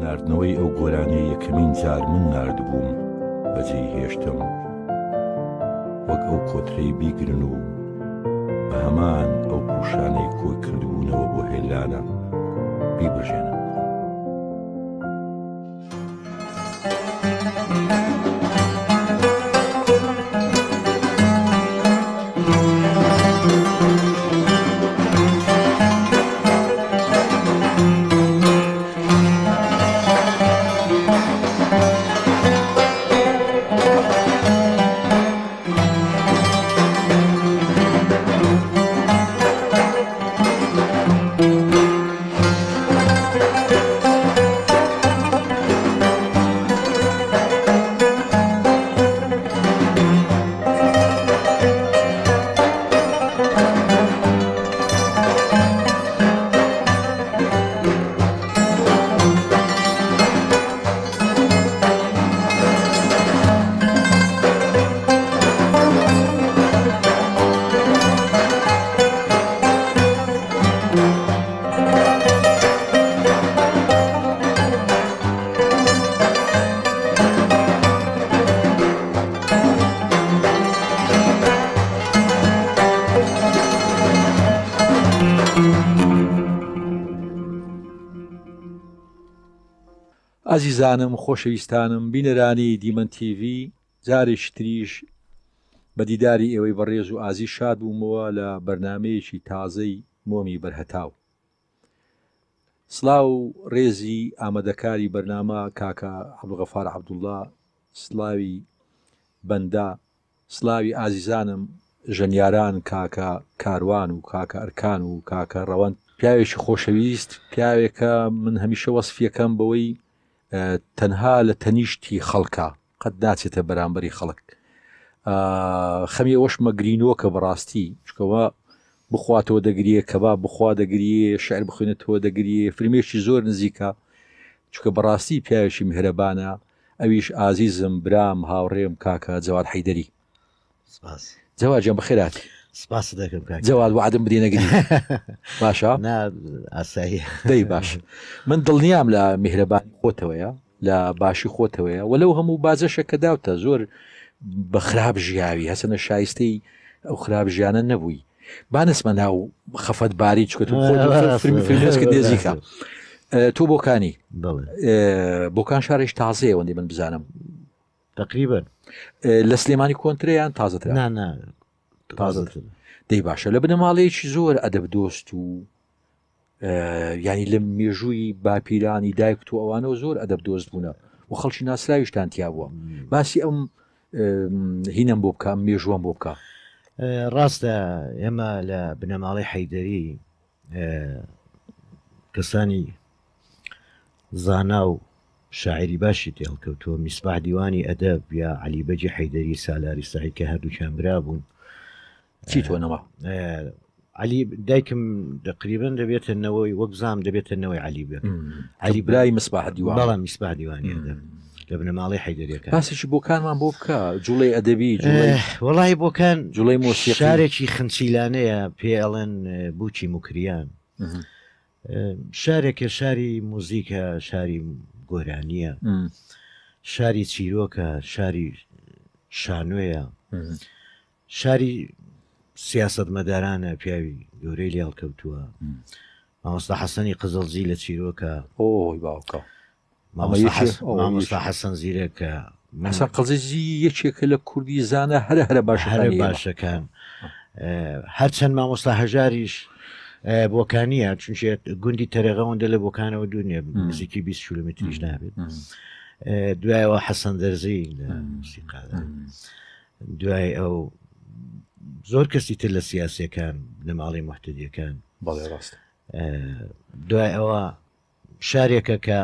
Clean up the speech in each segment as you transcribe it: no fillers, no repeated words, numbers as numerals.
ناردنەوەی ئەو گۆرانەی یەکەمین جار من ناردبووم بەجێی هێشتم وەک ئەو کۆترەی بیگرن و بە هەمان ئەو پوشانەی کۆی کردبوونەوە بۆ هێلانە بیبژێنم. ئازیزانم خۆشەویستانم بینەرانی دیمەن تیڤی جارێکی تریش بە دیداری ئێوەی بەڕێز و ئازی شاد بوومەوە لە بەرنمەیەکی تازەی مۆمی بەرهەتاو. سڵاو و ڕێزی ئامادەکاری بەرنامە کاکە عەبدوڵغەفار عەبدوڵڵا، سڵاوی بەندا، سڵاوی ئازیزانم ژەنیاران کاکە کاروان و کاکە ئەرکان و کاکە ڕەوەند، پیاوێکی خۆشەویست، پیاوێکە من هەمیشە وەسفیەکەم بەوەی تەنها لە تەنیشتی خەڵکە قەت ناچێتە بەرامبەری خەڵک. خەمی ئەوەشمە گرینۆکە بەڕاستی چکەوە بخواتەوە دەگریە، کەبا بخوا دەگریە، شعر بخوێنێتەوە دەگریە، فیلمێکی زۆر نزیکە چکە بەڕاستی پیاوێکی میهرەبانە. ئەویش ئازیزم برام هاوڕێم کاکە جەواد حەیدەری. جەواد جان بەخێرات. سپاس دەکەم کاکە. جەواد وعدم بدێ نەگری. باشە؟ ئاسایی دەی باش. من دڵنیام لە میهرەبانی خۆتەوەیە، لە باشی خۆتەوەیە، وەلەو هەموو بازەشە کە داوتە زۆر بە خراپ ژیاوی هەسەنە شایستەی ئەو خراپ ژیانە نەبووی. بانسمە ناو خەفەت باری چکە فیلمێسکە دێزیکە. تۆ بۆکانی بۆکان شارێش تازەیە وەندی من بزانم تقریبا لە سلێمانی کۆنترەیان تازەترا؟ تازە. دەی باشە لە بنەماڵەیەکی زۆر ئەدەب دۆست و ینی لە مێژووی باپیرانی دایک و ئەوانەوە زۆر ئەدەب دۆست بوونە و خەڵکی ناسراویشتان تیا بووە. باسی ئەم هینم بۆ بکە، مێژووەم بۆ بکە. ڕاستە ئێمە لە بنەماڵی حەیدەری کەسانی زانا و شاعری باشی تێڵکەوتووە، میسباح دیوانی ئەدەب یا عەلیبەجی حەیدەری سالاری سەعید کە هەردووکیان برا بوون. چی تۆنەوە؟ علی دایکم دەقریبن دەبێتەوەی وەک زام دەبێتەوەی عەلیبە. عەلی برای میسباح دیوان. بەڵام میسباح دیوانی ئەدەب لە بنەماڵی حەیدەریەکە. باسێکی بۆکانمان بۆ بکە، جوڵەی ئەدەبی، وەڵی بۆکان جوڵەی مۆسیقی، شارێکی خنچیلانەیە پێ ئەڵێن بوچی موکریان. شارێکە شاری موزیکە، شاری گۆرانیە، شاری چیرۆکە، شاری شانوێیە، شاری سیاست مەدارانە، پیاوی گەورەی لێڵکەوتووە. مامۆستا حەسەنی قزڵجی لە چیرۆکە. ئۆی باوکە مامۆستا حەسەن زیرەکە. مەسا قزڵجی یەکێکە لە کوردی زانە هەرە باشەکان. هەرچەند مامۆستا هەژاریش بۆکانیە، چونچێ گوندی تەرەغەوەندە لە بۆکانەوە دوونێ نزیکی 20 کیلومتریش نابێت. دوایەوە حەسەن دەرزی لە موسیقادا، دوای ئەو زۆر کەسی تر لە سیاسیەکان نەماڵی محتەدیەکان. بەڵێ ڕاست. دوای ئەوە شارێکە کە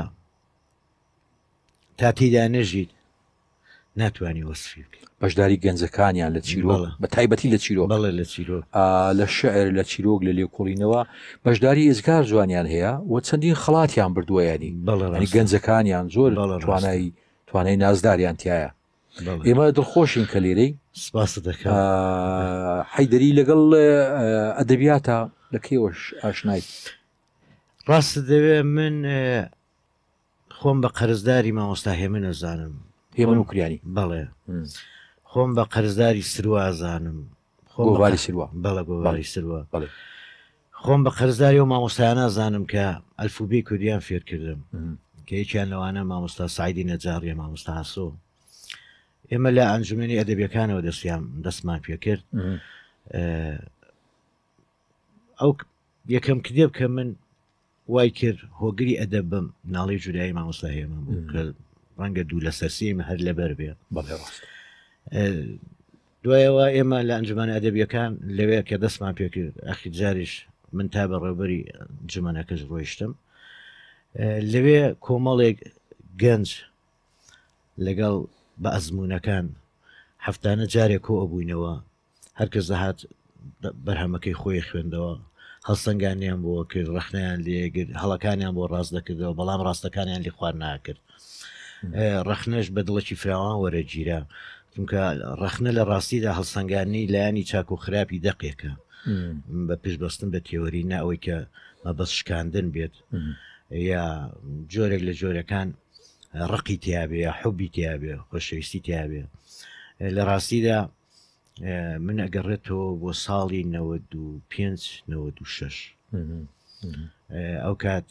تا تێیدا نەژیت ناتوانانی وەسفی بکەیت. بەشداری گەنجەکانیان لە چیرۆک، بە تایبەتی لە چیرۆک، بەڵێ لە چیرۆک، لە شعر، لە چیرۆک، لە لێکۆڵینەوە بەشداری ئێزگار جوانیان هەیە و چەندین خەڵاتیان بردووە. ینی گەنجەکانیان زۆر توانای نازداریان تایە. ئێمە دڵخۆشین کە لێرەی. سپاس دەکەم. حەیدەری لەگەڵ ئەدەبیاتە لە کێوەش ئاشنایت؟ ڕاستە دەوێ من خۆم بە قەرزداری مامۆستا هێمن ئەزانم هێمن و کوریانی بەڵێ خۆم بە قەرزداری سروازانم گۆڤاری سروە بەڵە گۆڤاری سروە بەڵێ خۆم بە قەرزداری و مامۆستایانە زانم کە ئەلفوبی کوردیان فێر کردم کە یەکیان لەوانە مامۆستا سعیدی نەجاڕیە مامۆستا هەسۆ ئێمە لە ئەنجومێنی ئەدەبیەکانەوە دەستمان پێ کرد ئەو یەکەم کتێب کە من وای کرد هۆگری ئەدەب بم ناڵی جودایی مامۆستا هێمن بوو کە ڕەنگە دوو لە سەرسیم هەر لەبەر بێ بەڵێ ڕاست دوایەوە ئێمە لە ئەنجومانی ئەدەبیەکان لەوەیە کە دەستمان پێکرد ئەخی جاریش من تا بە ڕێوبەری جمەنەکەش ڕۆیشتم لەوێ کۆمەڵێک گەنج لەگەڵ بە ئەزمونونەکان هەفتانە جارێک کۆ ئەبووینەوە هەرکەس دەهات بەرهەمەکەی خۆی خوێندەوە هەڵسەنگانیان بۆ کرد ڕەخنیان لێگرت هەڵەکانیان بۆ ڕاست دەکردەوە بەڵام ڕاستەکانیان لی خوار ناکرد ڕەخنەش بە دڵێکی فراوان وەرەگیرا چونکە ڕەخنە لە ڕاستیدا هەڵسەنگانی لایانی چاک و خراپی دەقێکە بە پێشبەستن بە تێوەری ناوەی کە مەبەست شکاندن بێت یا جۆرێک لە جۆرەکان ڕقی تیابێ یا حوبی تیابێ خۆشەویستی تیابێ لە ڕاستیدا من ئەگەڕێتەوە بۆ ساڵی 95-96 ئەو کات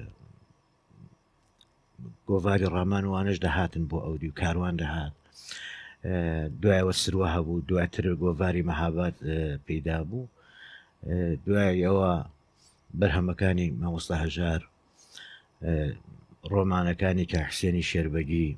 گۆڤاری ڕامان وانش دەهاتن بۆ ئەودی و کاروان دەهات دوایەوە سروە هەبوو دواتر گۆڤاری مەهاباد پەیدا بوو دوای ئەوە بەرهەمەکانی مامۆستا هەژار ڕۆمانەکانی کە حسێنی شێربەگی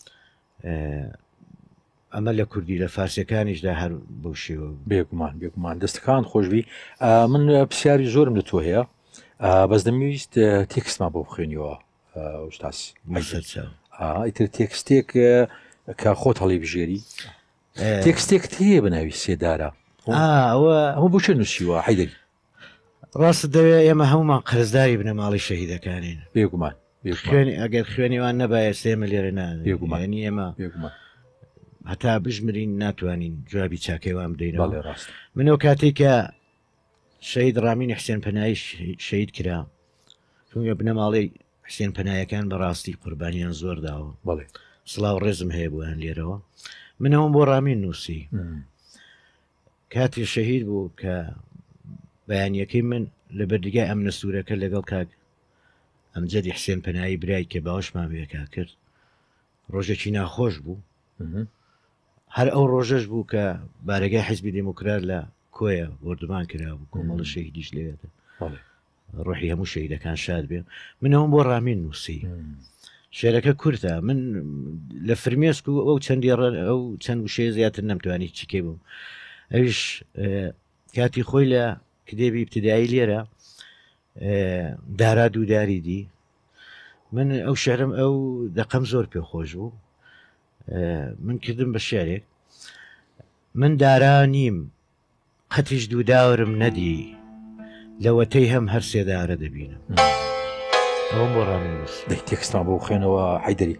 ئەمە لە کوردی لە فارسیەکانیشدا هەر بەو شێوە بێگومان دەستەکان خۆشبی من پرسیاری زۆرم لە تۆ هەیە بەس دەمویست تێکستمان بۆ بخوێنیەوە ئوستاس ئیتر تێکستێک کە خۆت هەڵی بژێری تێکستێکت هەیە بەناوی سێدارە ئەوە بۆ چێ نووسیوە حیدەری ڕاست دەوێت ئێمە هەمومان قەرزداری بنە ماڵی شەهیدەکانین بێگومان ئەگەر خوێنیوان نەبایە سێمە لێرە بێگومانی ئێمە هەتا بژمرین ناتوانین جوابی چاکەیوان بدەینەوە ڕاست منەوە کاتێک کە شەهید ڕامین حسێن پەنایی شەهید کرا چونکە بنەماڵی حسێن پەنایەکان بەڕاستی قوربانیان زۆر داوە بەڵێ سڵاو ڕێزم هەیە بۆیان لێرەوە منەوەم بۆ ڕامین نووسی کاتی شەهید بوو کە بەیانیەکەی من لە بەردگای ئەم نەسوورەکە لەگەڵ کاک ئەمجەدی حسێن پەنایی برای کە باوەشمان بێکا کرد ڕۆژێکی ناخۆش بوو هەر ئەو ڕۆژەش بوو کە بارەگای حیزبی دموکرات لە کۆیە وەردومان کرا بوو کۆمەڵە شەهیدیش لێدە ڕۆحی هەموو شەهیدەکان شاد بێ منەوەم بۆ ڕامین نووسی شێرەکە کورتە من لە فرمێسک و ئەو چەندێڕەن ئەو چەند وشەیە زیاتر نەمتوانی چیکێ بووم ئەویش کاتی خۆی لە کتێبی ابتدایی لێرە دارا دووداری دی من ئەو شعرم ئەو دەقەم زۆر پێخۆش بوو من کردم بە شعرێک من دارا نیم قەتیش دووداورم نەدی لەوەتەی هەم هەر سێدارە دەبینم ئەوم بۆ ڕامنووس تێکستان بۆ خوێنەوە حیدەری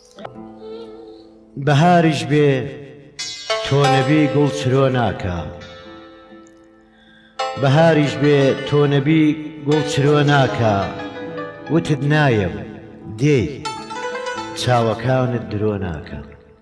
بەهاریش بێ تۆ نەبی گوڵ چرۆ ناکە بەهاریش بێ تۆ نەبی گوڵ چرۆ ناکە وتت نایم دێی چاوەکانت درۆ ناکە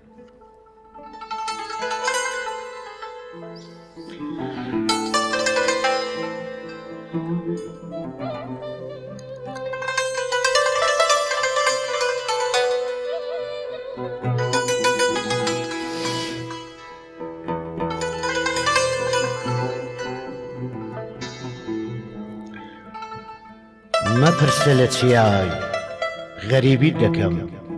مەپرسە لە چیای غەریبیت دەکەم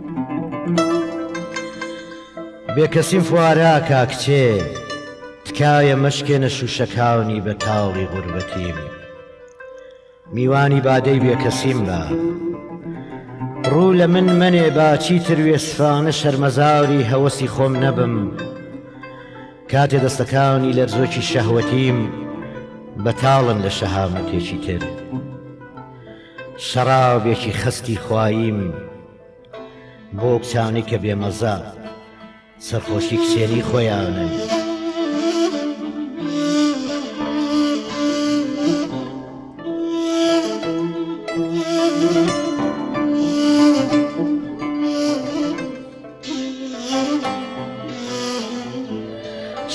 بێکەسیم فوارا کاکچێ تکایە مەشکێنە شوشەکاونی بە تاڵی غوربەتیم میوانی بادەی بێکەسیم بە ڕوو لە من منێ باچی تروێسفانە شەرمەزاوری هەوەسی خۆم نەبم کاتێ دەستەکانی لەرزۆکی شەهوەتیم بەتاڵن لە شەهامەتێکی تر شەرابێکی خستی خواییم بۆ کچانی کە بێمەزە سەرخۆشی کچێنی خۆیانن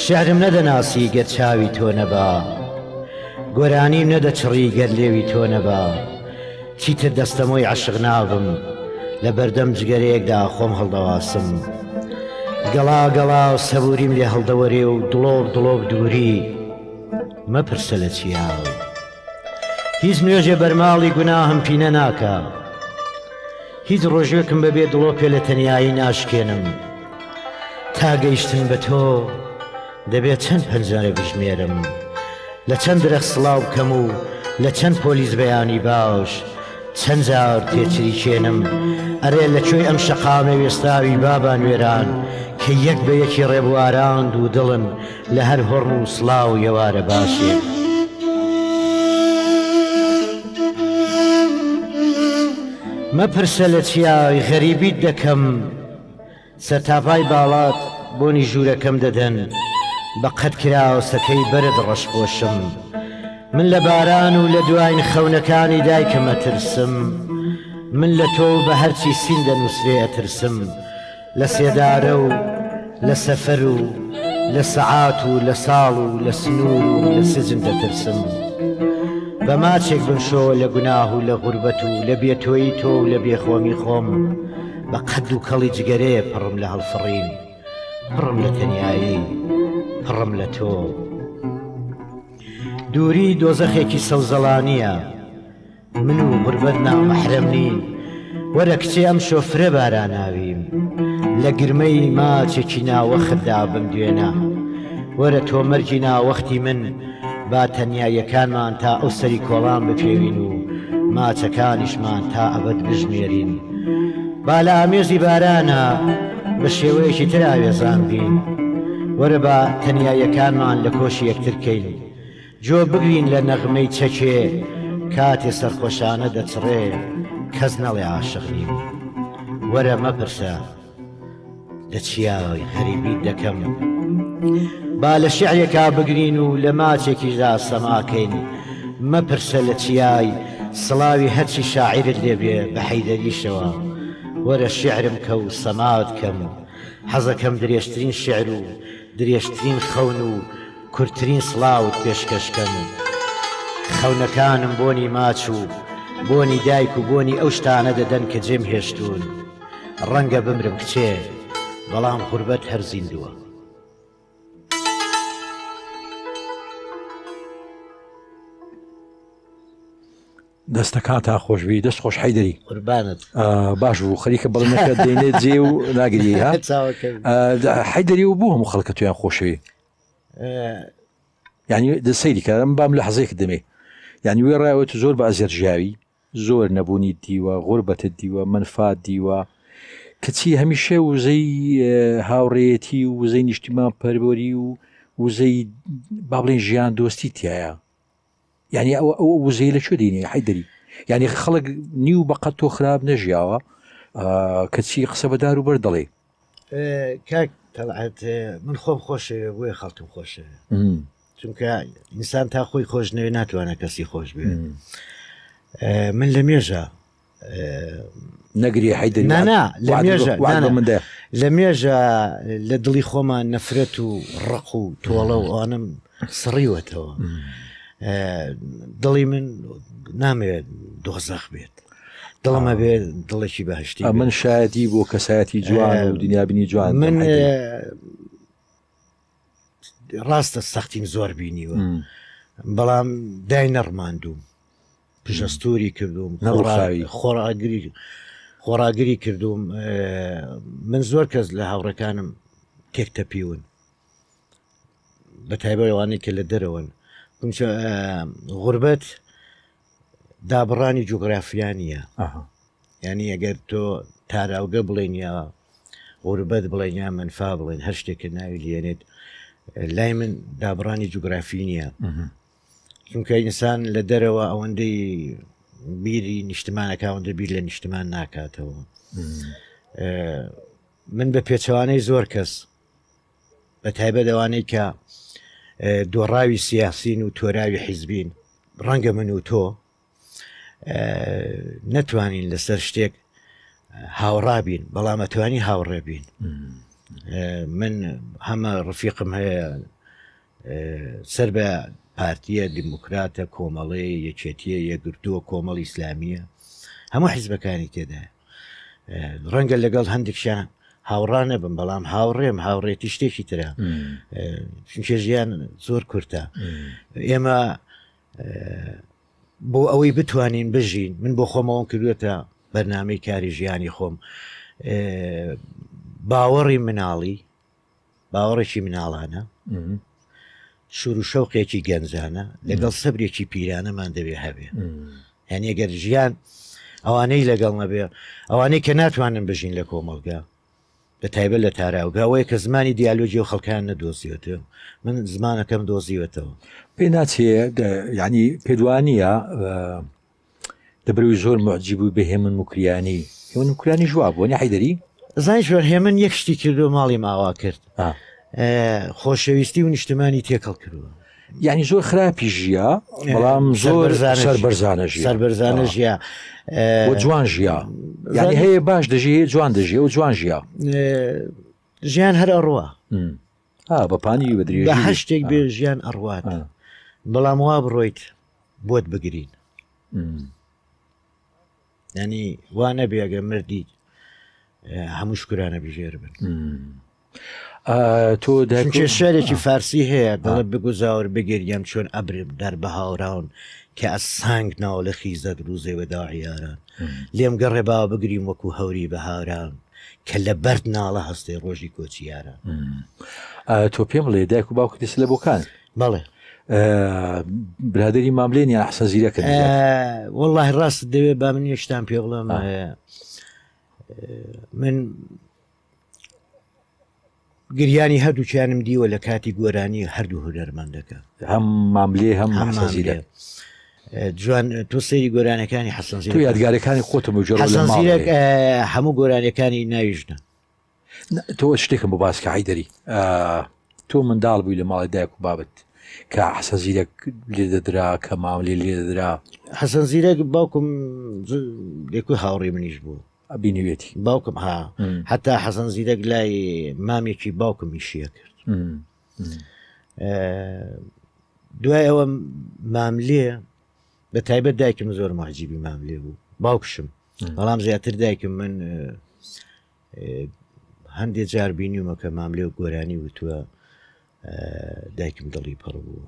شعرم نەدەناسی گەر چاوی تۆ نەبا گۆرانیم نەدەچڕی گەر لێوی تۆ نەبا چیتر دەستەمۆی عەشق نابم لە بەردەم جگەرەیەکدا خۆم هەڵدەواسم گەڵا گەڵا و سەبوریم لێ هەڵدەوەرێ و دڵۆب دڵۆب دووری مەپرسە لە چیاوە هیچ نوێژێ بەرماڵی گوناهم پینە ناکە هیچ ڕۆژێکم بەبێ دڵۆ پێ لە تەنیایی ناشکێنم تا گەیشتن بە تۆ دەبێت چەند پەنجەرە بژمێرم لە چەند درەخت سڵاو بکەم و لە چەند پۆلیس بەیانی باش چەند جار تێچری کێنم ئەرێ لەکوێی ئەم شەقامە وێستاوی بابان وێران کە یەک بە یەکی ڕێبواران دوو دڵن لە هەر هۆڕ و سڵاو یەوارە باشێت مەپرسە لە چیاوی غەریبیت دەکەم سەرتاپای باڵات بۆنی ژوورەکەم دەدەن بە قەت کراوە سەکەی بەرد ڕەشپۆشم من لە باران و لە دوایین خەونەکانی دایکەمە ترسم من لە تۆ بە هەرچی سین دەنووسرێ ئەترسم لە سێدارە و لە سەفەر و لە سەعات و لە ساڵ و لە سنوور و لە سجن دەترسم بە ماچێک بنشۆ لە گوناه و لە غوربەت و لە بێتۆیی تۆ و لە بێخۆمی خۆم بە قەد و کەڵی جگەرەیە پڕم لە هەڵفڕین پڕم لە تەنیایی پڕم لە تۆ دووری دۆزەخێکی سەوزەڵانیە من و غوربەت نامەحرەم نین وەرە کچێ ئەم شۆفرە باراناویم لە گرمەی ماچێکی ناوەختدا بمدوێنە وەرە تۆ مەرجی ناوەختی من با تەنیاییەکانمان تا ئەو سەری کۆڵان بپێوین و ماچەکانیشمان تا ئەبەد بژمێرین با لە ئامێزی بارانە بە شێوەیەکی تر ئاوێزان بین وەرە بە تەنیاییەکانمان لە کۆشی یەکترکەین جۆ بگرین لە نەغمەی چەکێ کاتێ سەرخۆشانە دەچڕێ کەس نەڵێ عاشق نیم وەرە مەپرسە لە چیاوی غەریبیت دەکەم با لە شیعرێکا بگرین و لە ماچێکیدا سەماکەین مەپرسە لە چیای سڵاوی هەرچی شاعرت لێبێ بە حەیدەریشەوە وەرە شیعرم کە و سەماوت کەم حەزەکەم درێژترین شیعر و درێژترین خەون و کورتترین سڵاوت پێشکەشکەم خەونەکانم بۆنی ماچ و بۆنی دایک و بۆنی ئەو شتانە دەدەن کە جێم هێشتون ڕەنگە بمرم کچێ بەڵام غوربەت هەر زیندووە دەستەکان تا خۆشبی دەست خۆش حەیدەری قوربانت باش و خەریکە بەڵێنەکە دێنێت جێ و ناگری ها حەیدەری و بوو هەموو خەڵکە تویان خۆشەوی ینی دەسەیری کارم بام لە حەزێک دەمێ یعنی وێ ڕایەوە زۆر بە ئەزێر ژیاوی زۆر نەبوونی دیوە غوربەتت دیوە منفات دیوە کەچی هەمیشە وزەی هاوڕێتی و وزەی نیشتیمان پەروەری و وزەی با بڵێن ژیان دۆستی تایە یعنی ئەو وزەی لەکوێ دێنێ حەیدەری یعنی خەڵک نیو بەقەت تۆ خراپ نەژیاوە کەچی قسە بەدار و بەر دەڵێ کاک تەڵعەت من خۆم خۆشە بۆیە خەڵکم خۆشە چونکە ئینسان تا خۆی خۆش نەوێ ناتوانە کەسی خۆش بێ من لە مێژە نەگری حەیدەری لە مێژە لە دڵی خۆمان نەفرەت و ڕق و تۆڵە و ئەوانم سڕیوەتەوە دڵی من نامەوێت دۆزەخ بێت دڵمە بێت دڵێکی بەهشتی من شایەتی بۆ کەسایەتی جوان و دنیابینی جوان من ڕاستە سەختیم زۆر بینیوە بەڵام دای نەڕماندوم پشەستوری کردوم خۆراگری کردوم من زۆر کەس لە هاوڕەکانم تێکتەپیون بە تایبەتەوانەی کە لە دەرەوەن غوربەت دابڕانی جوگرافیانیە ینی ئەگەر تۆ تاراوگە بڵێن یا غوربەت بڵێن یا منفا بڵێن هەر شتێکە ناوی لێنێت لای من دابڕانی جوگرافی نییە چونکە ئینسان لە دەرەوە ئەوەندەی بیری نیشتمانەکە ئەوەندە بیر لە نیشتمان ناکاتەوە من بە پێچەوانەی زۆر کەس بە تایبەت ئەوانەی کە دۆڕاوی سیاسین و تۆراوی حیزبین ڕەنگە من و تۆ نەتوانین لەسەر شتێک هاوڕابین بەڵام ئەتوانی هاوڕێبین من هەمە ڕفیقم هەیە سەر بە پارتیە دیموکراتە کۆمەڵەیە یەکێتیە یەکگرتووە کۆمەڵ ئیسلامیە هەموو حیزبەکانی تێدا ڕەنگە لەگەڵ هەندێکشان هاوڕان نەبم بەڵام هاوڕێم هاوڕێتی شتێکی ترە چونکە ژیان زۆر کورتە ئێمە بۆ ئەوەی بتوانین بژین من بۆ خۆمەوەم کردوێتە بەرنامەی کاری ژیانی خۆم باوەڕی مناڵی باوەڕێکی مناڵانە شور و شەوقێکی گەنجانە لەگەڵ سەبرێکی پیرانەمان دەبێ هەبێ یعنی ئەگەر ژیان ئەوانەی لەگەڵ نەبێ ئەوانەی کە ناتوانن بژین لە کۆمەڵگا بە تایبەت لە تاراوگاوەیە کە زمانی دیالۆجی و خەڵکان نەدۆزیوەتەوە من زمانەکەم دۆزیوەتەوە پێ ناچێ ینی پێدوانیە دەبروی زۆر معجیب بوو بە هێمن مکریانی هێمن مکریانی ژوا بووە حیدەری زای ژۆر هێمن یەک شتی کردو ماڵی ماوا کرد خۆشەویستی و نیشتمانی تێکەڵ کردووە یعنی زۆر خراپی ژیە بەڵام زۆر سەربەرزانە ژیە سەربەرزانە ژیە بۆ جوان ژیە یعنی هەیە باش دەژی هەیە جوان دەژی و جوان ژیە ژیان هەر ئەڕوە بەپانی بەدرێژی بە هەر شتێک بێ ژیان ئەڕوات بەڵام وا بڕۆیت بۆت بگرین ینی وا نەبێگە مردی هەموو شکرانە بژێر بن تۆ شارێکی فارسی هەیە دەڵێ بگوزاور بگەریەم چۆن ئەبرم دەر بە هاوراون کە ئە سانگ ناو لە خیزە دروزێوە داعیاران لێم گەڕێ باوە بگریم وەکو هەوری بە هاوران کە لە بەرد ناڵە هەستێ ڕۆژی کۆچیارە تۆ پێم بڵێ دایک و باوکت دەست لە بۆکان بەڵێ برادری ماملێن یا حەسەن زیرەکە وەڵڵاهی ڕاست دەوێت با من یەشتان پێ بڵێم من گریانی هەردووچیانم دیوە لە کاتی گۆرانی هەردوو هونەرمەندەکە هەم ماملێ هەم حەسەن جوان تۆ سەیری گۆرانەکانی حەسەن زیرەک تو یادگارەکانی خۆتم و حەسەن زیرەک هەموو گۆرانەکانی ناویژنە تۆ شتێکم بۆ باسکە حیدەری تۆ منداڵ بووی لە ماڵی دایک و بابت کە حەسەن زیرەک لێ دەدرا کە ماملێ لێ دەدرا حەسەن زیرەک باوکم لێکوی هاوڕێ منیش بوو بینوێتی باوکم حتا حەسەن زیرەک لای مامێکی باوکم ئیشیە کرد دوای ئەوە ماملێ بە تایبەت دایکم زۆر معجیبی ماملێ بوو باوکشم بەڵام زیاتر دایکم من هەندێک جار بینیومە کە ماملێ و گۆرانی وتووە دایکم دڵی پڕ بووە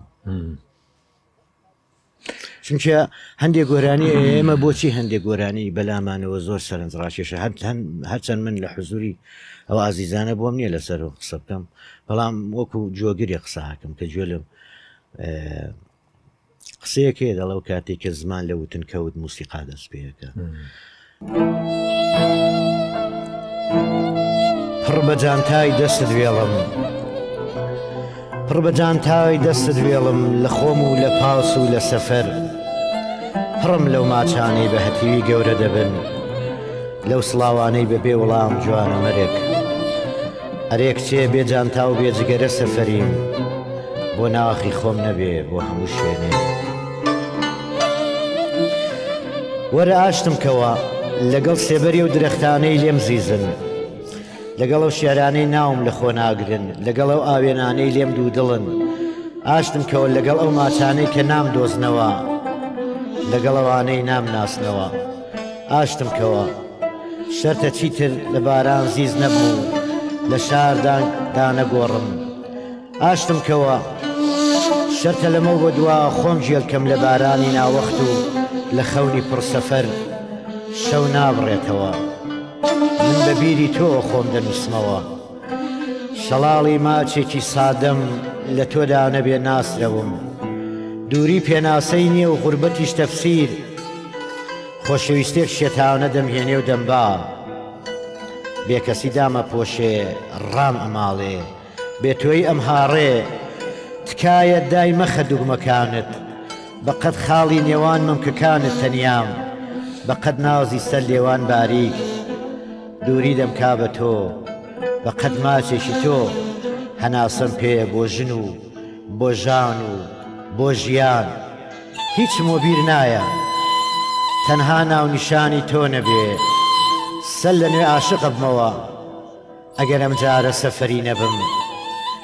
چونکە هەندێک گۆرانی ئێمە بۆچی هەندێک گۆرانی بەلامانەوە زۆر سەرنجڕاکێشە هەرچەند من لە حزوری ئەو ئازیزانە بۆم نییە لەسەر و قسە بکەم بەڵام وەکو جۆگیری قسەکەم کە گوێ لەم قسەیەکێ دەڵەو کاتێک کە زمان لە وتن کەوت موسیقا دەست پێەکە پڕ بەجانتای دەستت وێڵم پڕ بەجانتای دەستت وێڵم لە خۆم و لە پاس و لە سەفەر پڕم لەو ماچانەی بە هەتیوی گەورە دەبن لەو سڵاوانەی بەبێ وەڵام جوانە مەرێک ئەرێک چێ بێجانتا و بێجگەرە سەفەریم بۆ ناخی خۆم نەبێ بۆ هەموو شوێنێ وەرە ئاشتم کەوە لەگەڵ سێبەری و درەختانەی لێم زیزن لەگەڵ ئەو شێرانەی ناوم لە خۆ ناگرن لەگەڵ ئەو ئاوێنانەی لێم دوو دڵن ئاشتم کەوە لەگەڵ ئەو ماچانەی کە نام دۆزنەوە لەگەڵ ئەوانەی نام ناسنەوە ئاشتم کەوە شەرتە چیتر لە باران زیز نەبوو لە شاردان دانەگۆڕم ئاشتم کەوە شەرتە لەمە بۆ دوا خۆم ژێلکەم لە بارانی ناوەخت و لە خەونی پڕسەفەر شەو نابڕێتەوە من بە بیری تۆ خۆم دەنووسمەوە شەڵاڵی ماچێکی سادەم لە تۆدا نەبێ ناسرەوم دووری پێناسەی نییە و غوربەتیش تەفسیر خۆشەویستێک شێتاونە دەمهێنێ و دەمبا بێکەسی دامە پۆشێ ڕام ئەماڵێ بێتۆی ئەم هاڕێ تکایە دای مەخە دوگمەکانت بەقەد خاڵی نێوان مەمکەکانت تەنیام بەقەد نازی سەر لێوان باریک دووری دەمکا بە تۆ بەقەد ماچێکی تۆ هەناسەم پێ بۆ ژن و بۆ ژان و بۆ ژیان هیچم وە بیر نایە تەنها ناونیشانی تۆ نەبێ سەر لە نوێ عاشق بمەوە ئەگەر ئەم جارە سەفەری نەبم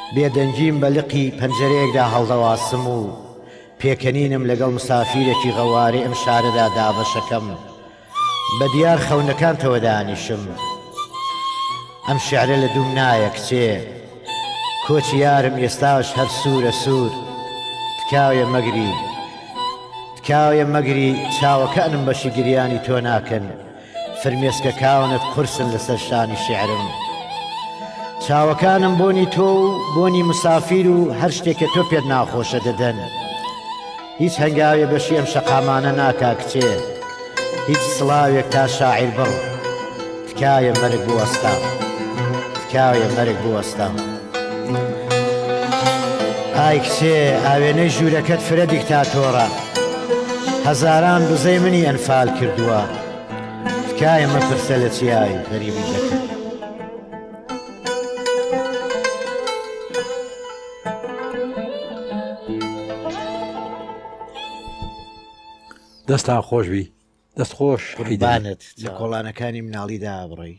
بێدەنگیم بە لقی پەنجەرەیەکدا هەڵدەواسم و پێکەنینم لەگەڵ مسافیرێکی غەواری ئەم شارەدا دابەشەکەم بە دیار خەونەکانتەوە دانیشم ئەم شعرە لە دووم نایە کچێ کۆچی یارم ئێستاش هەر سوورە سوور تکاویە مەگری تکاویە مەگری چاوەکانم بەشی گریانی تۆ ناکەن فرمێسکە کاونت قورسن لەسەر شانی شعرم چاوەکانم بۆنی تۆ و بۆنی مسافیر و هەر شتێکە تۆ پێت ناخۆشە دەدەن هیچ هەنگاوێ بەشی ئەم شەقامانە ناکا کچێ هیچ سڵاوێک تا شاعیر بڕ تکایە مەرگ بوەستا تکایە مەرگ بوەستا ئای کچێ ئاوێنەی ژوورەکەت فرە دیکتاتۆرە هەزاران بزەی منی ئەنفال کردووە تکایە مەپرسە لە چیایی غەریبی دەکەن دەستان خۆشبی دەست خۆش قوربانت لە کۆڵانەکانی مناڵیدا ئابڕێی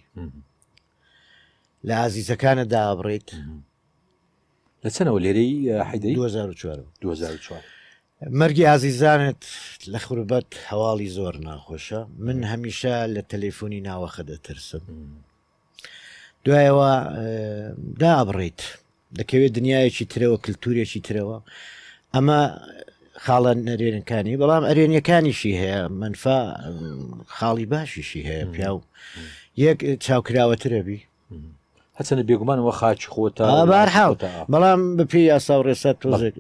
لە ئازیزەکانت دابڕێیت لە چەنەوە لێرەی حیدەی 2004 مەرگی ئازیزانت لە خوروبەت هەواڵی زۆر ناخۆشە من هەمیشە لە تەلەیفۆنی ناوەخە دەترسم دوایەوە دابڕێیت دەکەوێت دنیایەکی ترەوە کللتورێکی ترەوە ئەمە خاڵە نەرێنەکانی بەڵام ئەرێنیەکانیشی هەیە منفا خاڵی باشیشی هەیە پیا و یەک چاوکراوەترەبی هەچەنە بێگومانەوە خاچ خۆتە بارحاوت بەڵام بەپی یاسا و ڕێسا تۆزێک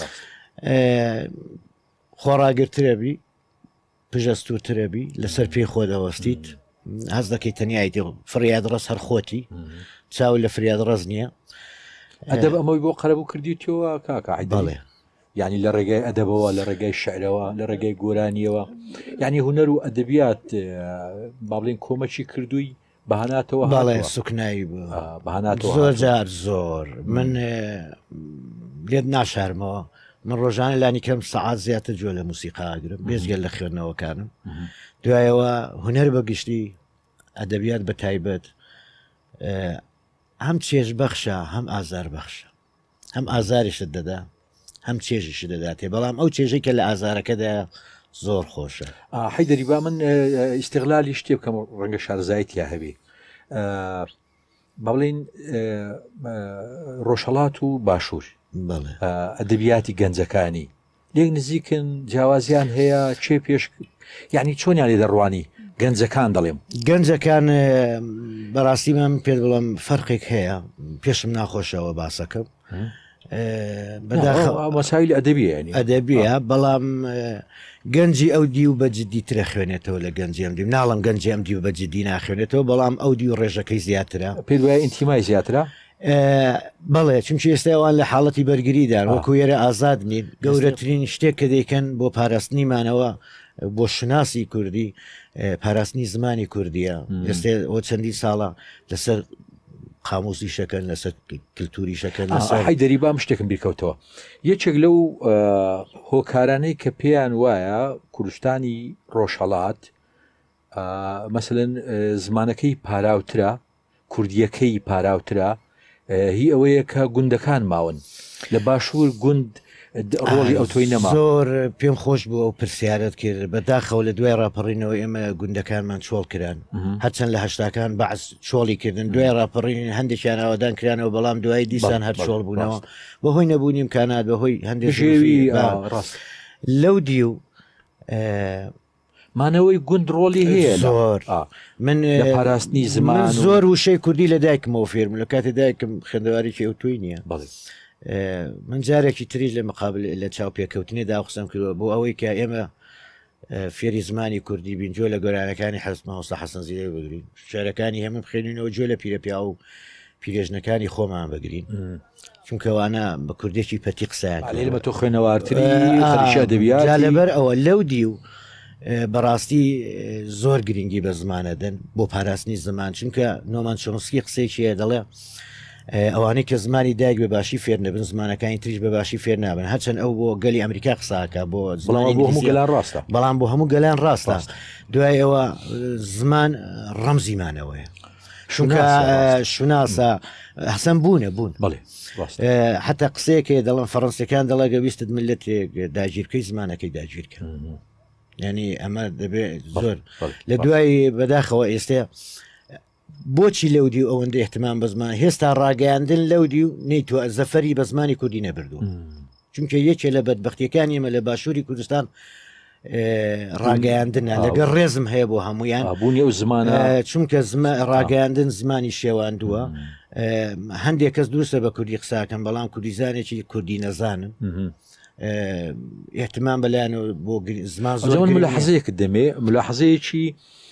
خۆڕاگرترەبی پژەستوترەبی لەسەر پێی خۆ دەوەستیت هەز دەکەی تەنیایتی فریاد ڕست هەر خۆتی چاو لە فریاد ڕز نییە ئەدەب ئەمەی بۆ قەرەبوو کردیتەوە کاکە بەڵێ یعنی لە ڕێگای ئەدەبەوە لە ڕێگای شعرەوە لە ڕێگای گۆرانیەوە یعنی هوەر و ئەدەبیات با بڵێن کۆمەچی کردووی بەهاناتەوە باڵێ سوکنایی بەهاناتەوە زۆر جار زۆر من لێت ناشارمەوە من ڕۆژانە لانی کەم سەعات زیاتر جۆ لە موسیقاگرم بێزگەل لە خوێندنەوەکانم دوایەوە هوەر بەگشتی ئەدەبیات بە تایبەت هەم چێژ بەخشە هەم ئازار بەخشە هەم ئازاریشت دەدا هەم چێژیش دەداتێ بەڵام ئەو چێژەی کە لە ئازارەکەدا زۆر خۆشە حیدەری با من ئیستیغلالی شتێ بکەم ڕەنگە شارزایەتیا هەبێ با بڵێن ڕۆژهەڵات و باشوور ئەدەبیاتی گەنجەکانی لێک نزیکن جیاوازیان هەیە چێ پێش یعنی چۆنیان لێ دەڕوانی گەنجەکان دەڵێم گەنجەکان بەڕاستی من پێ بڵم فەرقێک هەیە پێشم ناخۆشەوە باسەکەم مەسایل ئەدەبیە ئەدەبیە بەڵام گەنجی ئەو دی و بەجددی ترە خوێنێتەوە لە گەنجی ئەم دی ناڵم گەنجی ئەم دی و بەجددی ناخوێنێتەوە بەڵام ئەو دی و ڕێژەکەی زیاترە پێ دوای ئینتیمای زیاترە بەڵێ چونکی ئێستاوان لە حاڵەتی بەرگریدان وەکو ێرە ئازاد نین گەورەترین شتێک کە دەیکەن بۆ پاراستنیمانەوە بۆ شناسی کوردی پاراستنی زمانی کوردیە ئێستا ئەو چەندی ساڵە لەسەر قاموسی شەکەن لەسەر کللتوری شەکەن حیدەری بام شتێکم بیرکەوتەوە یەکێک لەو هۆکارانەی کە پێیان وایە کوردستانی ڕۆژهەڵات مەسەلەن زمانەکەی پاراوترە کوردیەکەی پاراوترە هی ئەوەیە کە گوندەکان ماون لە باشوور گوند ڕۆڵی ئەو تۆی نەما زۆر پێم خۆش بوو ئەو پرسیارەت کرد بەداخەوە لە دوای ڕاپەڕینەوە ئێمە گوندەکانمان چۆڵ کران هەرچەند لە هەشتاکان بەعس چۆڵی کردن دوای ڕاپەڕین هەندێکیان ئاوادان کرانەوە بەڵام دوای دیسان هەر چۆڵ بوونەوە بەهۆی نەبوونیم کانات بەهۆی هەندێکی ڕاست لەو دی و مانەوەی گوند ڕۆلی هەیە زۆر من پاراستنی زمان زۆر وشەی کوردی لە دایکمەوە فێرم لە کاتی دایکم خوێندەواریی ئەو توی نییە من جارێکی تریش لە مقابل لە چاو پێکەوتنی داخستم کردووە بۆ ئەوەی کە ئێمە فێری زمانی کوردی بین جۆ لە گۆرانەکانی حەسمەوەستا حەسەن زیدەی بگرین شارەکانی هەموو بخێنینەوە جۆ لە پیرەپیا و پیرێژنەکانی خۆمان بگرین چونکەوانە بە کوردێکی پەتی قسەیان لێمە تۆ خوێنەوارتری ئەدەبیات لەبەر ئەوە لەو دی و بەڕاستی زۆر گرنگی بە زمانەدەن بۆ پاراستنی زمان چونکە نۆمان چۆمسکی قسێکیە دەڵێ ئەوانەی کە زمانی دایک بە باشی فێر نەبن زمانەکانی تریش بە باشی فێر نابن هەرچەند ئەو بۆ گەلی ئەمریکا قساکە بۆ هەموو گەلان ڕاستە بەڵام بۆ هەموو گەلان ڕاستە دوای ئەوە زمان ڕەمزیمانەوەیە چونکە شوناسە حەسەن بوون بڵێ حتا قسەیەکێ دەڵم فەڕەنسیەکان دەڵێ گەویستت ملەتێک داگیرکەی زمانەکەی داگیرکە ینی ئەمە دەبێت زۆر لە دوای بەداخەوە ئێستا بۆچی لەودی و ئەوەندە احتمام بە زمان هێستا ڕاگەاندن لەودی و نەیتوە زەفەری بە زمانی کوردی نەبردووە چونکە یەکێ لە بەدبەختیەکان ئێمە لە باشووری کوردستان ڕاگەاندنە لەگەڵ ڕێزم هەیە بۆ هەمویان بوونی و زمانە چونکە ڕاگەاندن زمانی شێواندووە هەندێک کەس دروستە بە کوردی قساکەم بەڵام کوردیزانێکی کوردی نەزانن احتمام بەلایەن بۆ زمان زۆر ملاحەزەیەک دەمێ ملاحەزەیەکی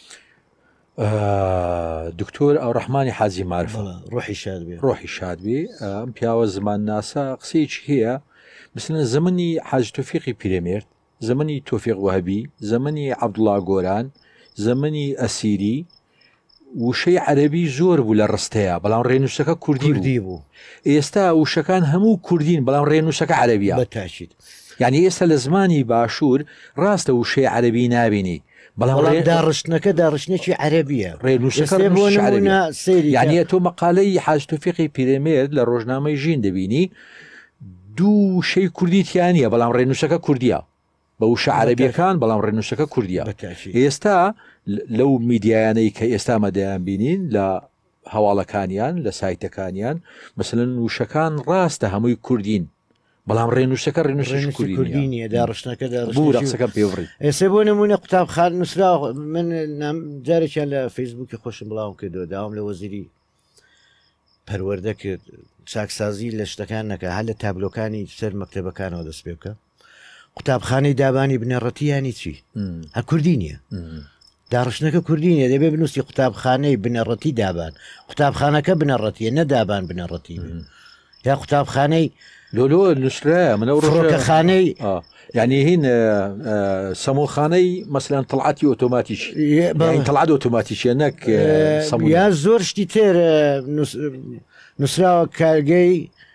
دکتۆر ئەو ڕەحمانی حاجی معرفە ڕۆحی شادبێ ئەم پیاوە زمان ناسا قسەیەکی هەیە مثلەن زمانی حاج تۆفیقی پیرەمێرد زمانی تۆفیق وهبی زمانی عەبدوڵڵا گۆران زمانی ئەسیری وشەی عەرەبی زۆر بوو لە ڕستەیە بەڵام ڕێنووسەکە کوردی بوو ئێستا وشەکان هەموو کوردین بەڵام ڕێنووسەکە عەرەبیە بەتاکید یعنی ئێستا لە زمانی باشوور ڕاستە وشەی عەرەبی نابینی بەڵام داڕشتنەکە داڕشتێکی عەرەبیە ڕێنووسەکە یعنی تۆ مەقالەی حاج تۆفیقی پیرەمێرد لە ڕۆژنامەی ژین دەبینی دوو شەی کوردی تیانە بەڵام ڕێنووسەکە کوردیە بە وشە عەرەبیەکان بەڵام ڕێنووسەکە کوردیە ئێستا لەو میدیایانەی کە ئێستا مەدەیان بینین لە هەواڵەکانیان لە سایتەکانیان مثلەن وشەکان ڕاستە هەمووی کوردین بەڵام ڕێنووسەکە ڕێنووسەی کوردینیە داڕشتنەکە بوورەقسەکە پێوڕی ئێستا بۆ نمونە قوتابخان نووسرا من جارێکیان لە فەیسبووکی خۆشم بڵاو کردو داوام لە وەزیری پەروەردە کرد چاکسازی لە شتەکان نەکە هەر لە تابلۆکانی سەر مەکتەبەکانەوە دەست پێ بکە قوتابخانەی دابانی بنەڕەتیانی چی هە کوردی نییە داڕشتنەکە کوردی نیە دەبێ بنووسی قوتابخانەی بنەڕەتی دابان قوتابخانەکە بنەڕەتیە نەدابان بنەڕەتی یا قوتابخانەی لۆلۆ نووسرایە منە ڕۆکەخانەی یعنی هین سەمۆخانەی مەسلەن تەڵعاتی ئۆتۆماتیش تەڵعات ئۆتۆماتیشە نەک یا زۆر شتی تر نووسراوە کارگەی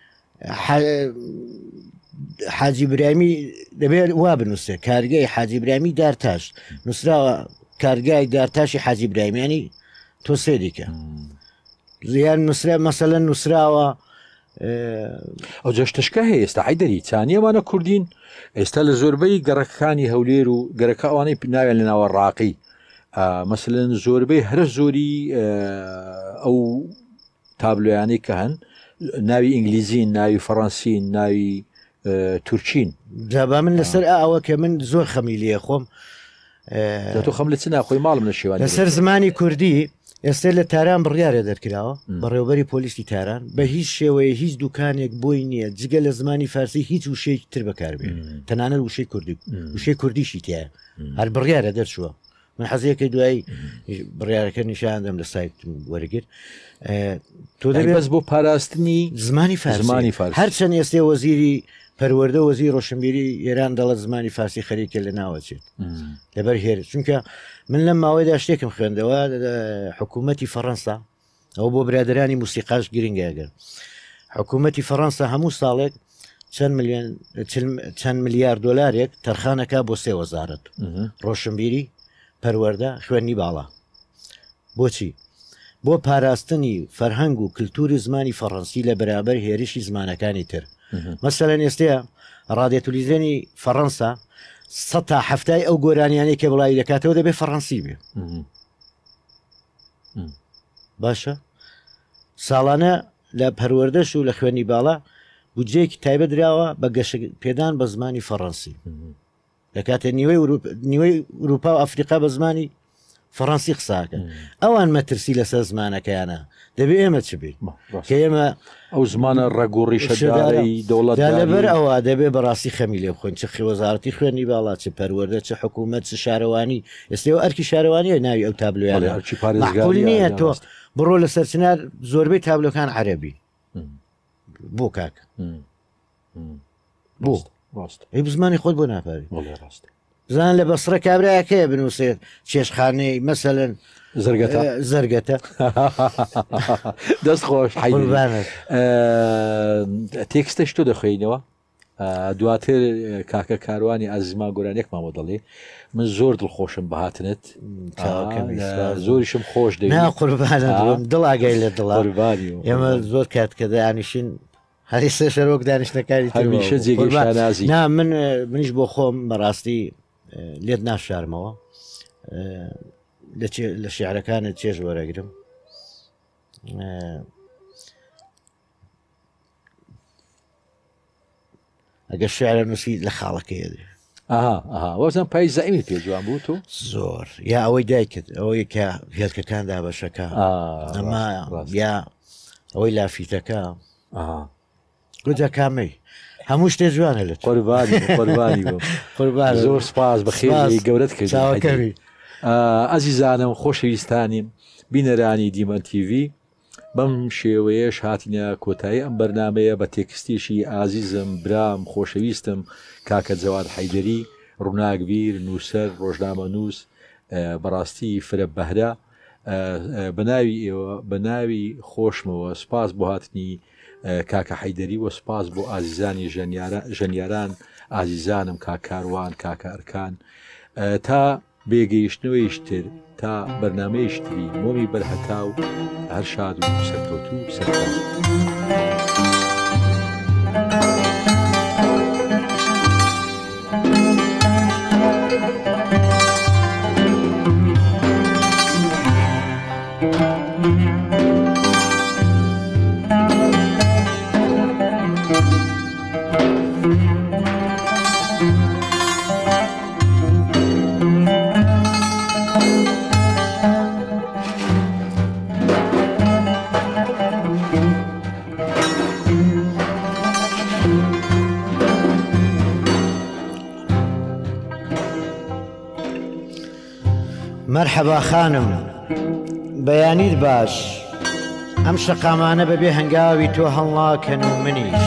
حاجی برامی دەبێت وا بنووسێ کارگەی حاجی برامی دارتاش نووسراوە کارگای دارتاشی حاجی برایمیانی تۆ سێ دیکە زیان نووسرا مەسەلەن نووسراوە ئەو جەشتشکە هەیە ئێستا عیدەری چانیەوانە کوردین ئێستا لە زۆربەی گەڕەکانی هەولێر و گەرەکە ئەوانەی ناویان لە ناوە ڕاقی مەسلەن زۆربەی هەرە زۆری ئەو تابلۆیانەی کە هەن ناوی ئینگلیزین ناوی فەڕەنسین ناوی تورکین جابا من لەسەر ئەوە کە من زۆر خەمی لێ خۆم تۆ خەم لە چ ناخۆی ماڵم لە شێوان لەسەر زمانی کوردی ئێستا لە تاران بڕیارە دەرکراوە بەڕێوەبەری پۆلیسی تاران بە هیچ شێوەیە هیچ دوکانێک بۆی نییە جگە لە زمانی فارسی هیچ وشەیەکی تر بەکاربێ تەنانەت وشەی کوردی وشەی کوردیشی تایە هەر بڕیارە دەرچووە من حەزیەکەی دوایی بڕیارەکە نیشاندەم لە سایت وەرگرت تۆ دەبێت بۆ پاراستنی زمانی فارسی هەرچەند ئێستا وەزیری پەروەردە وەزیری ڕۆشنبیری ئێران دەڵێت زمانی فارسی خەریکە لە ناوەچێت لەبەر هێر چونکە من لەم ماوەیدا شتێکم خوێندەوە حکوومەتی فەڕەنسا ئەو بۆ برادرانی موسیقاش گرنگەگەر حکوومەتی فەڕەنسا هەموو ساڵێک چەند ملیار دۆلارێک تەرخانەکە بۆ سێ وەزارەت ڕۆشنبیری پەروەردە خوێندنی باڵا بۆچی بۆ پاراستنی فەرهەنگ و کللتوری زمانی فەڕەنسی لە بەرابەر هێرشی زمانەکانی تر مەسەلەن ئێستەیە ڕادیۆتەلڤیزیۆنی فەڕەنسا ١٠٠ تا هەفتای ئەو گۆرانیانەی کە بڵاوی دەکاتەوە دەبێت فەڕەنسی بێ باشە ساڵانە لە پەروەردەش و لە خوێنی باڵا بودجەیەکی تایبەت درراوە بە گەشە پێدان بە زمانی فەڕەنسی لە کاتێ نیوەی ئوروپا و ئەفریقا بە زمانی فەڕەنسی قساکە ئەوان مەترسی لەسەر زمانەکەیانە دەبێ ئێمە چ بێت کە ئێمە ئەو زمانە ڕێگۆڕیشەدارەی دەوڵەت لەبەر ئەوە دەبێ بەڕاستی خەمی لێ بخۆین چ وەزارەتی خوێنی باڵا چ پەروەردە چ حکوومەت چ شارەوانی ئێستەوە ئەرکی شارەوانیە ناوی ئەو تابلۆیان نییە تۆ بڕۆ لە سەرچنار زۆربەی تابلۆکان عەرەبی بۆ کاک بۆ ئەی زمانی خۆت بۆ ناپاری زان لە بەسرە کابراەکەیە بنووسێت چێشخانەی مەسەلەن زەرگەتە دەست خۆش تێکستەش تۆ دەخوێنەوە دواتر کاکە کاروانی ئازیزما گۆرانێک مامۆ دەڵێ من زۆر دڵخۆشم بەهاتنت زۆریشم خۆش دەوێت قوربانە دڵ ئاگای لە دڵی ئێمە زۆر کات کە دانیشین هەریسە شەرۆک دانیشتەکانی هەمیشە جێگەی شانازی منیش بۆ خۆم بەڕاستی لێت ناشارمەوە لە شیعرەکانت چێژ وەرەگرم ئەگە شعرە نووسی لە خاڵەکەیە وەزان پای زەعیمی پێ جوان بوو تۆ زۆر یا ئەوەی دایکت ئەوەی کە هێلکەکان دابەشەکە ئەمە یا ئەوەی لافیتەکە گوجە کامەی هەموو شتێ جوانە لە قوربانی زۆر سپاس بەخێری گەورەت کردی ئەزیزانم خۆشەویستانیم بینەرانی دیمەن تیڤ بەم شێوەیەش هاتینە کۆتایی ئەم بەرنمەیە بە تێکستێکی ئازیزم برام خۆشەویستم کاکە جەواد حەیدەری ڕووناکبیر نووسەر ڕۆژنامە نووس بەڕاستی فرە بەهرا بەناوی ئێوە بە ناوی خۆشمەوە سپاس بۆ هاتنی کاکە حەیدەری و سپاس بۆ ئازیزانی ژەنیاران ئازیزانم کاکاروان کاکە ئەرکان تا بێگەیشتنەوەیشتر تا بەرنمەیشتری مۆمی بەرهەتاو هەر شاد و سەرکەوت و سەرکەوت مەرحەبا خانم بەیانیت باش ئەم شەقامانە بەبێ هەنگاوی تۆ هەڵناکەن و منیش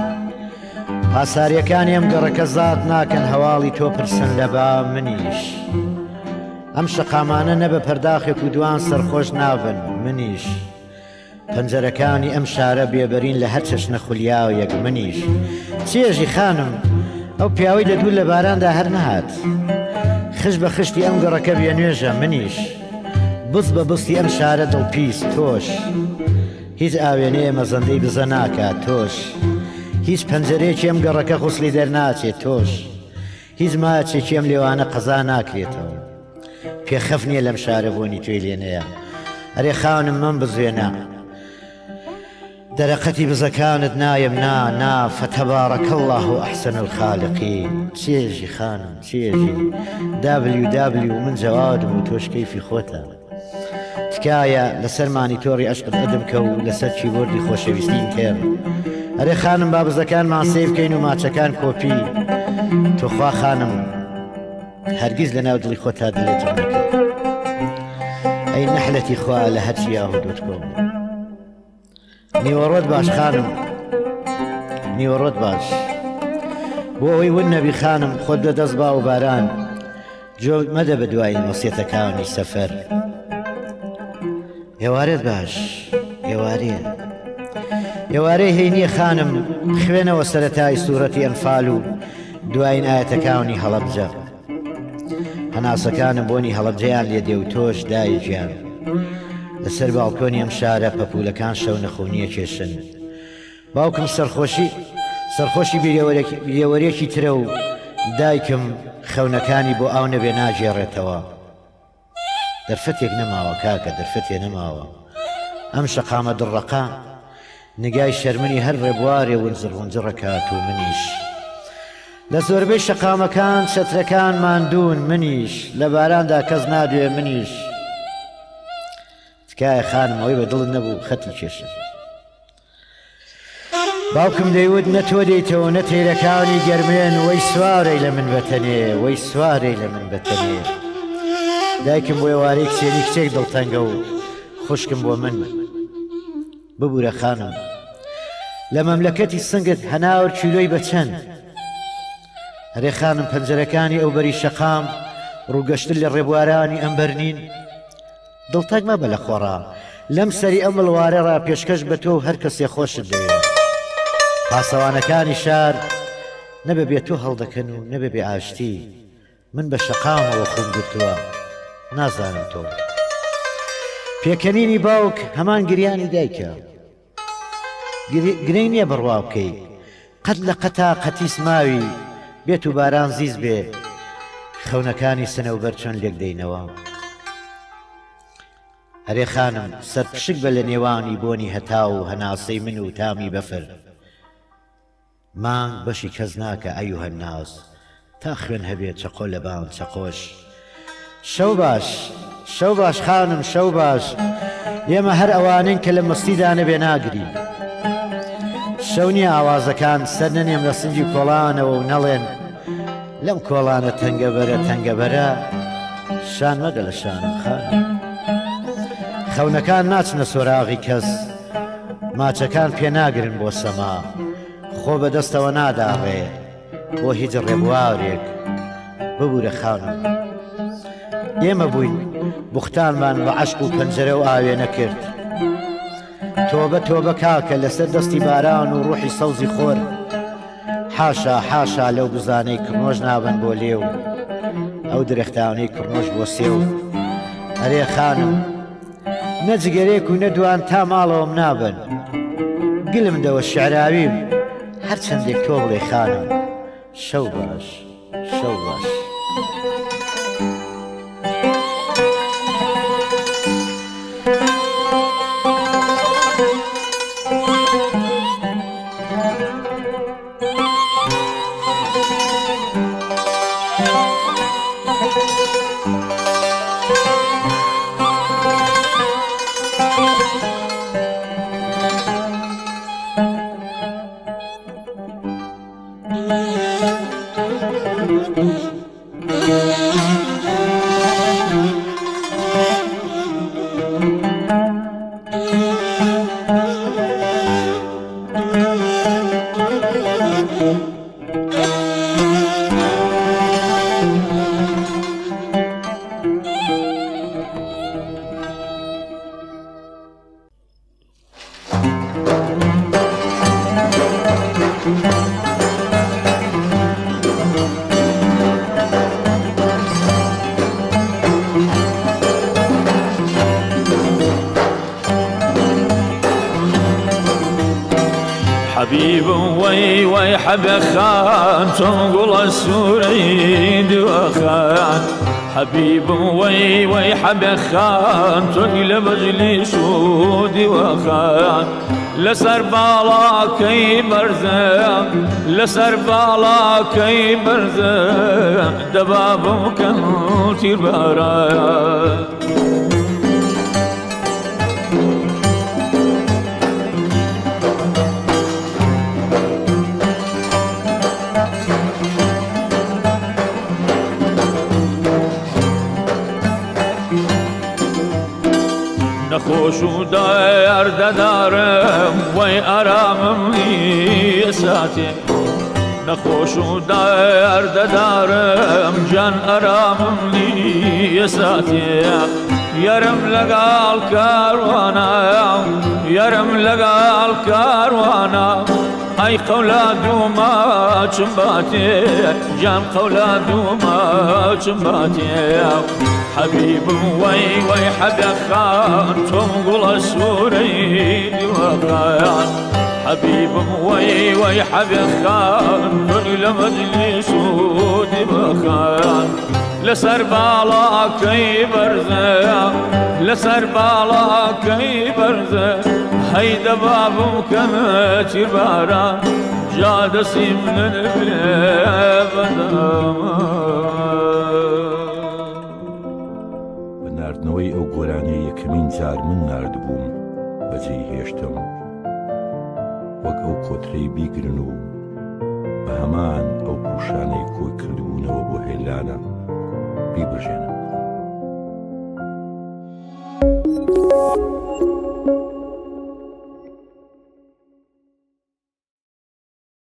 پاساریەکانی ئەم گەڕەکە زاد ناکەن هەواڵی تۆ پرسن لەبا منیش ئەم شەقامانە نەبە پەرداخێک و دوان سەرخۆش نابن منیش پەنجەرەکانی ئەم شارە بێبەرین لە هەر چەشنە خولیاویەک منیش چێژی خانم ئەو پیاوەی دەدوو لە باراندا هەر نەهات خش بە خشتی ئەم گەڕەکە بێ نوێژە منیش بست بە بستی ئەم شارە دڵپیس تۆش هیچ ئاوێنەیە مەزەندەی بزە ناکات تۆش هیچ پەنجەرێکی ئەم گەڕەکە خوسلی دەرناچێت تۆش هیچ ماچێکی ئەم لێوانە قەزا ناکرێتەوە پێخەف نییە لەم شارە بۆنی توێ لێنەیە ئەرێ خاونم من بزوێنە دەرەقەتی بزەکانت نایم نا فەتەبارەکە الله و ئەحسن الخالقین چێژی خانم چێژی WW من جەوادم و تۆش کەیفی خۆتە تکایە لەسەر مانیتۆڕی عەشقت ئەدم کە و لەسەر کیبۆردی خۆشەویستین کرد ئەرێ خانم با بزەکانمان سێ بکەین و ماچەکان کۆپی تۆخوا خانم هەرگیز لە ناو دڵی خۆتا دڵێتم نەکرد ئەی نەحلەتی خوا لە هەرچی یاهودۆت کۆم نیوەڕۆت باش خانم نیوەڕۆت باش بۆ ئەوەی ون نەبی خانم خۆت بە دەست با و باران جۆ مەدە بە دوای وەسیەتەکانی سەفەر ئێوارێت باش ئێوارەی هەینیە خانم خوێنەوە سەرەتای سوورەتی ئەنفال و دوایین ئاەتەکانی هەڵەبجە هەناسەکانم بۆنی هەڵەبجەیان لێ دێ و تۆش دای گیان لەسەر باڵکۆنی ئەم شارە پەپولەکان شەو نەخۆنیە کێشن باوکم سەرخۆشی بیرێوەرێکی ترە و دایکم خەونەکانی بۆ ئاو نەبێ ناگێڕێتەوە دەرفەتێک نەماوە کاکە دەرفەتێ نەماوە ئەم شەقامە دڕەقا نگای شەرمنی هەر ڕێبوارێ ونجڕەکات و منیش لە زۆربەی شەقامەکان چەترەکان ماندوون منیش لە باراندا کەس نادوێ منیش تکایە خانم ئەوەی بە دڵت نەبوو خەتی کێشن باوکم دەیوت نە تۆ دەیتەوە نە تێرەکانی گەرمێن وەی سوارەی لە من بەتەنێ وەی سوارەی لە من بەتەنێ دایکم بۆ ئێوارەی کچێنی کچێک دڵتەنگە و خوشکم بۆ من ببوورە خانم لە مەملەکەتی سنگت هەناوە کیلۆی بەچەند هەرێ خانم پەنجەرەکانی ئەو بەری شەقام ڕووگەشتن لە ڕێبوارانی ئەمبەرنین دڵتەنگ مەبە لە خۆڕا لەم سەری ئەم مڵوارەڕا پێشکەش بە تۆ هەر کەسێ خۆشت دەوێت پاسەوانەکانی شار نەبێ بێ تۆ هەڵدەکەن و نەبێ بێ ئاشتی من بە شەقامەوە خۆم گرتووە نازانم تۆ پێکەنینی باوک هەمان گریانی دایکە گرنگ نییە بڕوا بکەی قەت لە قەتا قەتیس ماوی بێت و باران زیز بێ خەونەکانی سنەوبەر چۆن لێک دەینەوە هەرێ خانم سەرپشک بە لە نێوانی بۆنی هەتا و هەناسەی من و تامی بەفر مانگ بەشی کەس ناکە ئەیوهە الناس تا خوێن هەبێت چەقۆ لە بان چەقۆش شەو باش شەو باش خانم شەو باش ئێمە هەر ئەوانین کە لە مەستیدا نەبێ ناگرین شەو نییە ئاوازەکان سەر نەنێم لە سنجی کۆڵانەوە و نەڵێن لەم کۆڵانە تەنگەبەرە تەنگەبەرە شان مەگە لە شانم خانم خەونەکان ناچنە سۆراغی کەس ماچەکان پێناگرن بۆ سەما خۆ بەدەستەوە ناداڕێ بۆ هیچ ڕێبوارێک ببوورە خانم ئێمە بووین بوختانمان بە عەشق و پەنجەرە و ئاوێ نەکرد تۆبە تۆبە کاکە لەسەر دەستی باران و ڕوحی سەوزی خۆر حاشا حاشا لەو بزانەی کڕنۆژ نابن بۆ لێو ئەو درێختانەی کڕنۆژ بۆ سێو ئەرێ خانم نەجگەرێک و نەدوان تا ماڵەوەم نابن گلم دەوە شعراویم هەرچەندێک تۆ بڵێ خانم شەو باش شەو باش حبيب وي حب خان تنقل السوريد وخان حبيب وي حب خان تنقل بجلي سود وخان لسر بالا كي برزق لسر بالا كي برزق دباب كنت برا نخوش و دار دارم وی آرامم نیساتی نخوش و دار دارم جان آرامم نیساتی یارم لگال کاروانا یارم لگال کاروانا ای قولادو ما چنباتی جان قولادو ما چنباتی حبيب وي حب خان تنقل السوري وخان حبيب وي حب خان تنقل مجلس وخان لسر بالا كي برزا لسر بالا كي برزا هيدا بابو كما تبارا جاد سيمن ناردنەوەی ئەو گۆرانەی یەکەمین جار من ناردبووم بەجێی هێشتم وەک ئەو کۆترەی بیگرن و بە هەمان ئەو پوشانەی کۆی کردبوونەوە بۆ هێلانە بیبژێنە